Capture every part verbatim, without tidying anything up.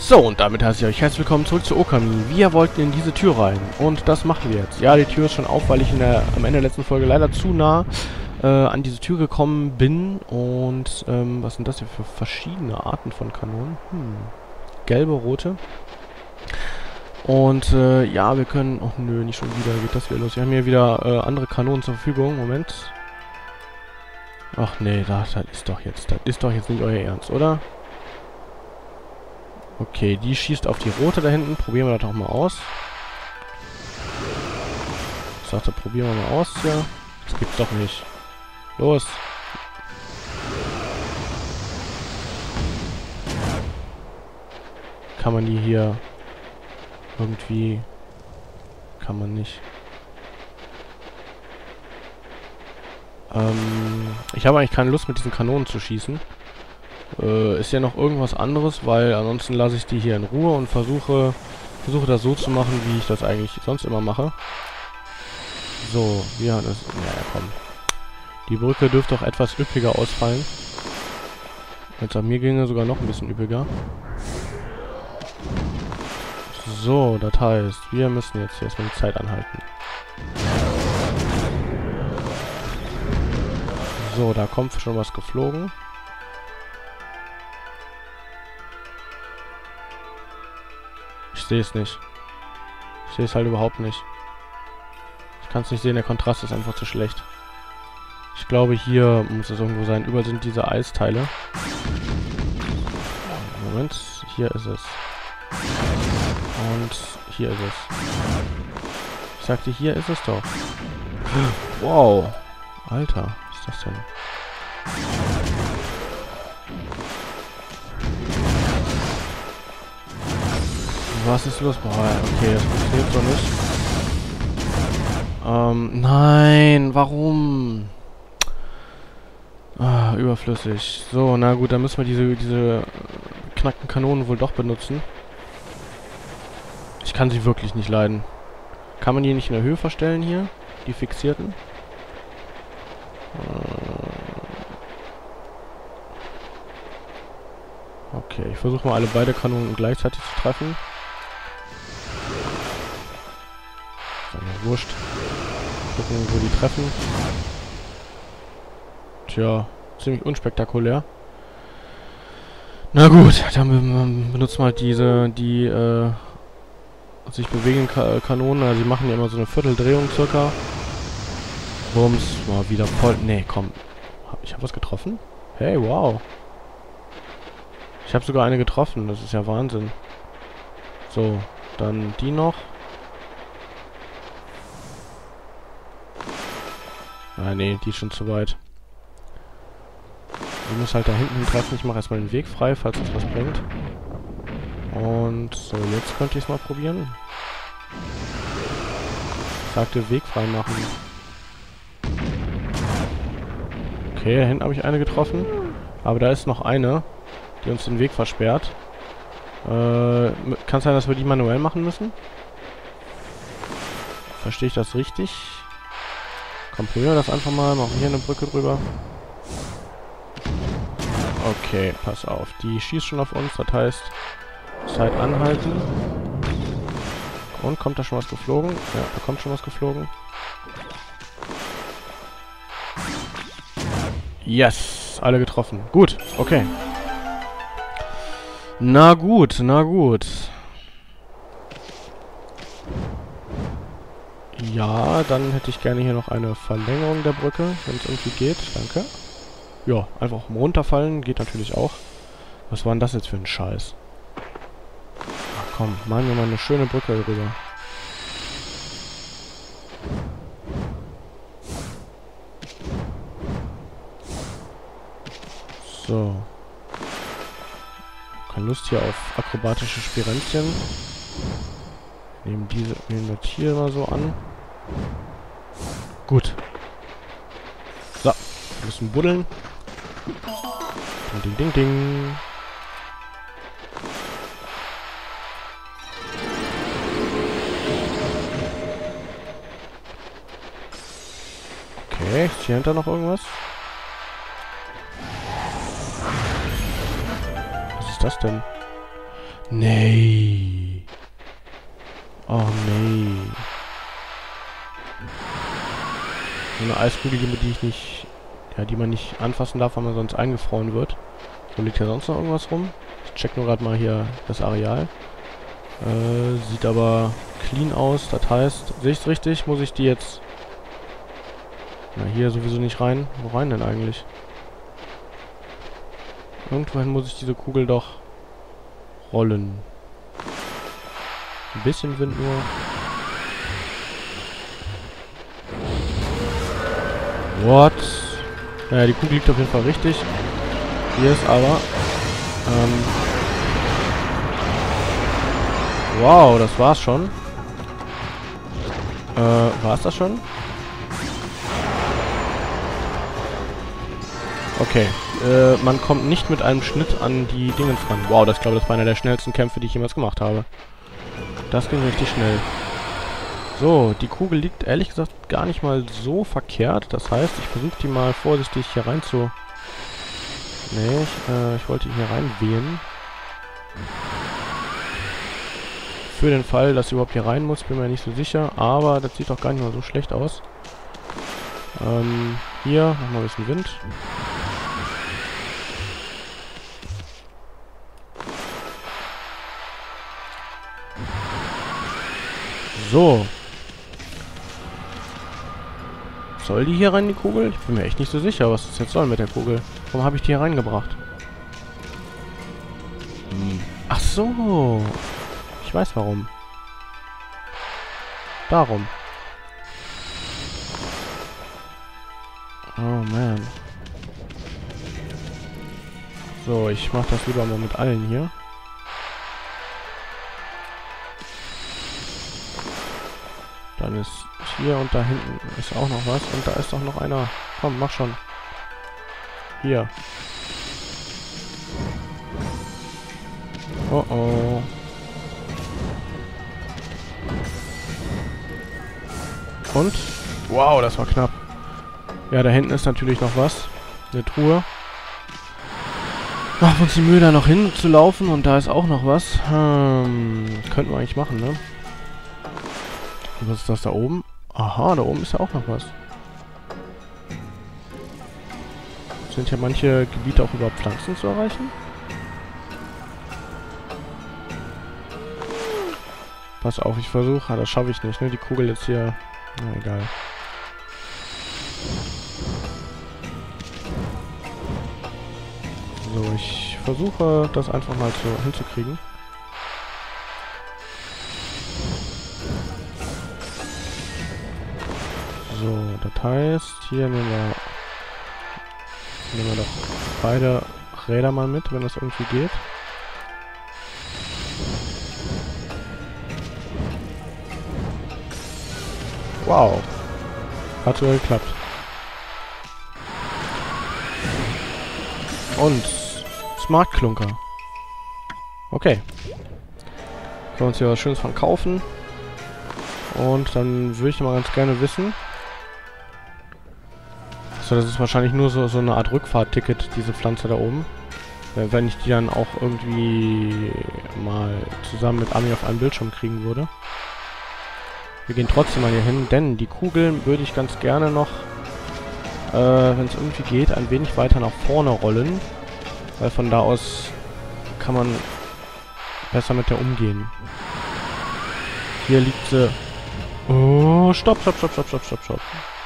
So, und damit heiße ich euch herzlich willkommen zurück zu Okami. Wir wollten in diese Tür rein. Und das machen wir jetzt. Ja, die Tür ist schon auf, weil ich in der, am Ende der letzten Folge leider zu nah äh, an diese Tür gekommen bin. Und, ähm, was sind das hier für verschiedene Arten von Kanonen? Hm. Gelbe, rote. Und, äh, ja, wir können... Oh, nö, nicht schon wieder. Geht das wieder los? Wir haben hier wieder äh, andere Kanonen zur Verfügung. Moment. Ach, nee, das, das ist doch jetzt... Das ist doch jetzt nicht euer Ernst, oder? Okay, die schießt auf die rote da hinten. Probieren wir das doch mal aus. Ich sagte, probieren wir mal aus hier. Das gibt's doch nicht. Los. Kann man die hier irgendwie... Kann man nicht. Ähm, ich habe eigentlich keine Lust mit diesen Kanonen zu schießen. Äh, ist ja noch irgendwas anderes, weil ansonsten lasse ich die hier in Ruhe und versuche versuche das so zu machen, wie ich das eigentlich sonst immer mache. So, wir haben das... Ja, komm. Die Brücke dürfte auch etwas üppiger ausfallen. Jetzt an mir ginge sogar noch ein bisschen üppiger. So, das heißt, wir müssen jetzt hier erstmal die Zeit anhalten. So, da kommt schon was geflogen. Ich sehe es nicht. Ich sehe es halt überhaupt nicht. Ich kann es nicht sehen, der Kontrast ist einfach zu schlecht. Ich glaube, hier muss es irgendwo sein. Überall sind diese Eisteile. Moment, hier ist es. Und hier ist es. Ich sagte, hier ist es doch. Wow. Alter, was ist das denn? Was ist los? Boah, okay, das funktioniert so nicht. Ähm, nein, warum? Ah, überflüssig. So, na gut, dann müssen wir diese, diese knackten Kanonen wohl doch benutzen. Ich kann sie wirklich nicht leiden. Kann man die nicht in der Höhe verstellen hier? Die fixierten? Okay, ich versuche mal alle beide Kanonen gleichzeitig zu treffen. So, wurscht. Gucken, wo die treffen. Tja, ziemlich unspektakulär. Na gut, dann benutzen wir halt diese, die, äh, sich bewegenden Ka Kanonen. Also die machen ja immer so eine Vierteldrehung circa. Bums, mal wieder voll. Nee, komm. Ich habe was getroffen? Hey, wow. Ich habe sogar eine getroffen. Das ist ja Wahnsinn. So, dann die noch. Ah, nee, die ist schon zu weit. Die muss halt da hinten treffen. Ich mache erstmal den Weg frei, falls das was bringt. Und so, jetzt könnte ich es mal probieren. Ich sagte, Weg frei machen. Okay, da hinten habe ich eine getroffen. Aber da ist noch eine, die uns den Weg versperrt. Äh, kann es sein, dass wir die manuell machen müssen? Verstehe ich das richtig? Komm, probieren wir das einfach mal. Machen hier eine Brücke drüber. Okay, pass auf. Die schießt schon auf uns. Das heißt, Zeit anhalten. Und kommt da schon was geflogen? Ja, da kommt schon was geflogen. Yes! Alle getroffen. Gut, okay. Na gut, na gut. Ja, dann hätte ich gerne hier noch eine Verlängerung der Brücke, wenn es irgendwie geht. Danke. Ja, einfach mal runterfallen, geht natürlich auch. Was war denn das jetzt für ein Scheiß? Ach komm, machen wir mal eine schöne Brücke rüber. So. Keine Lust hier auf akrobatische Spirenzchen. Nehmen diese, nehmen das hier mal so an. Gut. So, wir müssen buddeln. Ding, ding, ding, ding. Okay, ist hier hinter noch irgendwas? Was ist das denn? Nee. Oh, nee. So eine Eiskugel, die ich nicht... Ja, die man nicht anfassen darf, weil man sonst eingefroren wird. So, liegt hier sonst noch irgendwas rum? Ich check nur gerade mal hier das Areal. Äh, sieht aber clean aus. Das heißt, sehe ich es richtig? Muss ich die jetzt... Na, hier sowieso nicht rein. Wo rein denn eigentlich? Irgendwohin muss ich diese Kugel doch rollen. Ein bisschen Wind nur. What? Naja, die Kugel liegt auf jeden Fall richtig. Hier ist aber... Ähm, wow, das war's schon. Äh, war's das schon? Okay. Äh, man kommt nicht mit einem Schnitt an die Dingens ran. Wow, das glaube ich, das war einer der schnellsten Kämpfe, die ich jemals gemacht habe. Das ging richtig schnell. So, die Kugel liegt ehrlich gesagt gar nicht mal so verkehrt. Das heißt, ich versuche die mal vorsichtig hier rein zu... Nee, ich, äh, ich wollte hier reinwählen. Für den Fall, dass sie überhaupt hier rein muss, bin mir nicht so sicher. Aber das sieht doch gar nicht mal so schlecht aus. Ähm, hier, machen wir ein bisschen Wind. So. Soll die hier rein, die Kugel? Ich bin mir echt nicht so sicher, was das jetzt soll mit der Kugel. Warum habe ich die hier reingebracht? Hm. Ach so. Ich weiß warum. Darum. Oh man. So, ich mache das lieber mal mit allen hier. Dann ist hier und da hinten ist auch noch was. Und da ist doch noch einer. Komm, mach schon. Hier. Oh oh. Und? Wow, das war knapp. Ja, da hinten ist natürlich noch was. Eine Truhe. Machen wir uns die Mühe, da noch hinzulaufen. Und da ist auch noch was. Hm, könnten wir eigentlich machen, ne? Was ist das da oben? Aha, da oben ist ja auch noch was. Sind ja manche Gebiete auch über Pflanzen zu erreichen? Pass auf, ich versuche. Ah, das schaffe ich nicht, ne? Die Kugel jetzt hier... Na, egal. So, ich versuche das einfach mal so hinzukriegen. So, das heißt, hier nehmen wir, nehmen wir doch beide Räder mal mit, wenn das irgendwie geht. Wow. Hat sogar geklappt. Und Smart Klunker. Okay. Können wir uns hier was Schönes von kaufen. Und dann würde ich mal ganz gerne wissen... So, das ist wahrscheinlich nur so, so eine Art Rückfahrtticket, diese Pflanze da oben. Wenn ich die dann auch irgendwie mal zusammen mit Ami auf einem Bildschirm kriegen würde. Wir gehen trotzdem mal hier hin, denn die Kugeln würde ich ganz gerne noch, äh, wenn es irgendwie geht, ein wenig weiter nach vorne rollen. Weil von da aus kann man besser mit der umgehen. Hier liegt sie... Oh, stopp, stopp, stopp, stopp, stopp, stopp, stopp.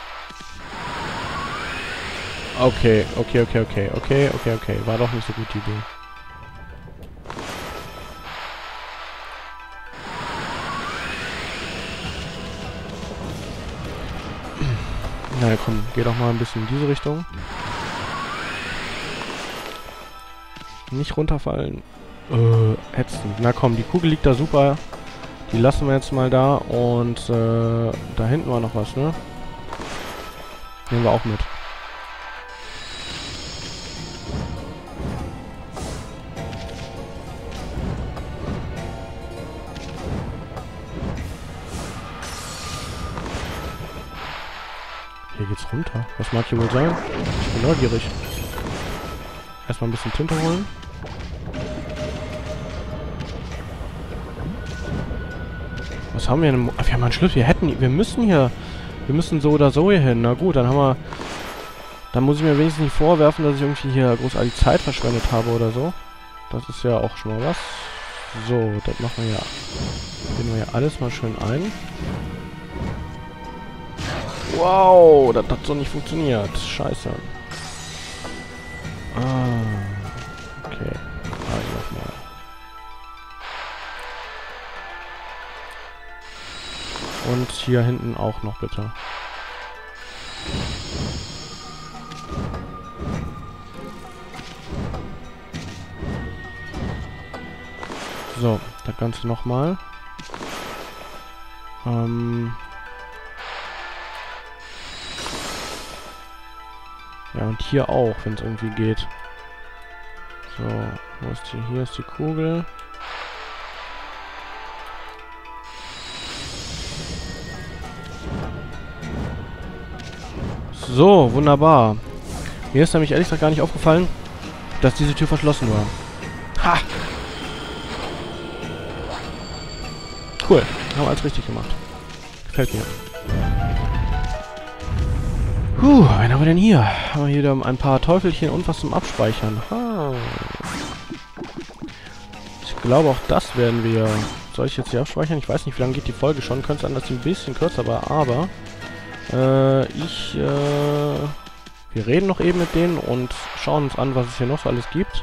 Okay, okay, okay, okay, okay, okay, okay. War doch nicht so gute Idee. Na ja, komm, geh doch mal ein bisschen in diese Richtung. Nicht runterfallen. Äh, ätzend. Na komm, die Kugel liegt da super. Die lassen wir jetzt mal da. Und äh, da hinten war noch was, ne? Nehmen wir auch mit. Hier geht's runter. Was mag hier wohl sein? Ich bin neugierig. Erstmal ein bisschen Tinte holen. Was haben wir denn? Wir haben einen Schlüssel. Wir hätten... Wir müssen hier... Wir müssen so oder so hier hin. Na gut, dann haben wir... Dann muss ich mir wenigstens nicht vorwerfen, dass ich irgendwie hier großartig Zeit verschwendet habe oder so. Das ist ja auch schon mal was. So, das machen wir ja. Gehen wir ja alles mal schön ein. Wow, das hat so nicht funktioniert. Scheiße. Ah, okay. Also nochmal. Und hier hinten auch noch bitte. So, das Ganze nochmal. Ähm... Ja, und hier auch, wenn es irgendwie geht. So, wo ist die? Hier ist die Kugel. So, wunderbar. Mir ist nämlich ehrlich gesagt gar nicht aufgefallen, dass diese Tür verschlossen war. Ha! Cool, haben wir alles richtig gemacht. Gefällt mir. Puh, wen haben wir denn hier? Haben wir hier wieder ein paar Teufelchen und was zum Abspeichern. Ha. Ich glaube, auch das werden wir... Soll ich jetzt hier abspeichern? Ich weiß nicht, wie lange geht die Folge schon. Könnte sein, dass sie ein bisschen kürzer war, aber... Äh, ich, äh... Wir reden noch eben mit denen und schauen uns an, was es hier noch so alles gibt.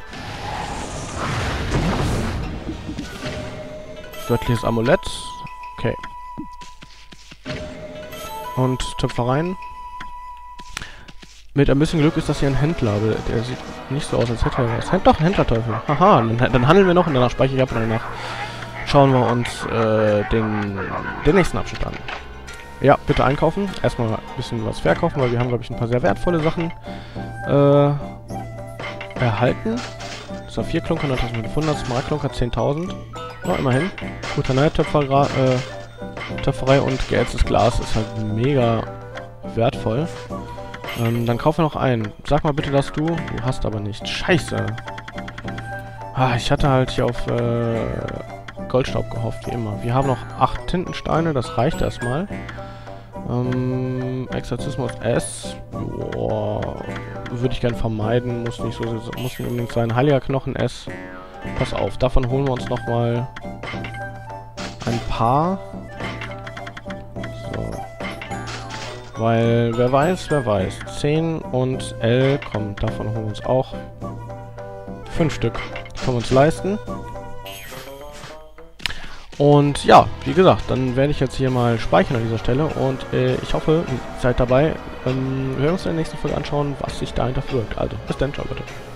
Göttliches Amulett. Okay. Und Töpfereien. Mit ein bisschen Glück ist das hier ein Händler, aber der sieht nicht so aus, als hätte er was. Doch, ein Händlerteufel. Haha, dann, dann handeln wir noch und danach speichere ich ab und danach schauen wir uns äh, den, den nächsten Abschnitt an. Ja, bitte einkaufen. Erstmal ein bisschen was verkaufen, weil wir haben, glaube ich, ein paar sehr wertvolle Sachen äh, erhalten. Saphir-Klunker neuntausendfünfhundert, Smaragd-Klunker zehntausend. Na, immerhin. Guter neue Töpfer, äh, Töpferei und geätztes Glas ist halt mega wertvoll. Ähm, dann kaufe noch ein. Sag mal bitte, dass du... Du hast aber nicht. Scheiße. Ah, ich hatte halt hier auf äh, Goldstaub gehofft, wie immer. Wir haben noch acht Tintensteine, das reicht erstmal. Ähm, Exorzismus S. Boah, würde ich gern vermeiden. Muss nicht so... Muss nicht unbedingt sein. Heiliger Knochen S. Pass auf, davon holen wir uns nochmal ein paar. So. Weil, wer weiß, wer weiß. zehn und L, komm, davon holen wir uns auch fünf Stück. Die können wir uns leisten. Und ja, wie gesagt, dann werde ich jetzt hier mal speichern an dieser Stelle. Und äh, ich hoffe, ihr seid dabei. Ähm, wir werden uns in der nächsten Folge anschauen, was sich dahinter verbirgt. Also, bis dann, ciao, bitte.